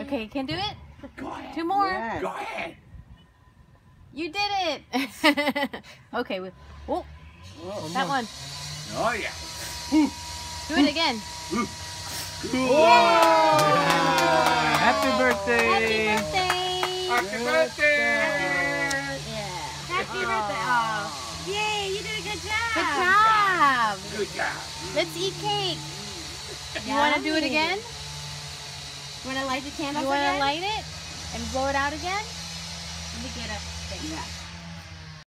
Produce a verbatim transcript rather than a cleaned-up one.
Okay, you can do it? Go ahead. Two more. Yes. Go ahead. You did it. Okay. We, oh, Whoa. that one. Oh, yeah. Do it again. Happy birthday! Happy birthday. Happy birthday. Yeah. Happy birthday. Oh. Yay, you did a good job. Good job. Good job. Let's eat cake. You want to do it again? You want to light the candles You want to again? light it and blow it out again? Let me get a thing. Yeah.